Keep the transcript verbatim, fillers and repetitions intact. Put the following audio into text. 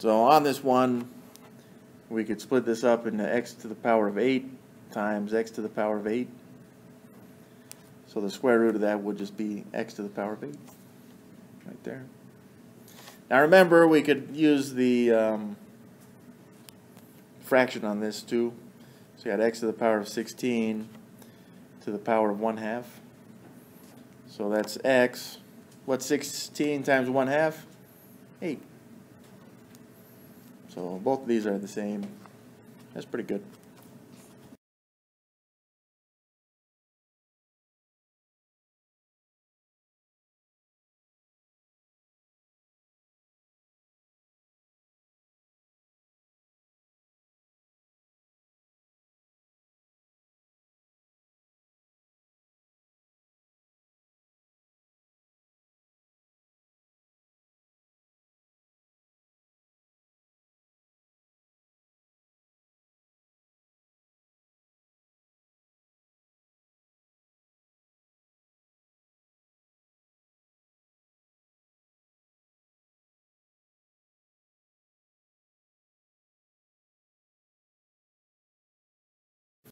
So on this one, we could split this up into x to the power of eight times x to the power of eight. So the square root of that would just be x to the power of eight, right there. Now remember, we could use the um, fraction on this too. So you got x to the power of sixteen to the power of one half. So that's x. What's sixteen times one half? eight. So both of these are the same. That's pretty good.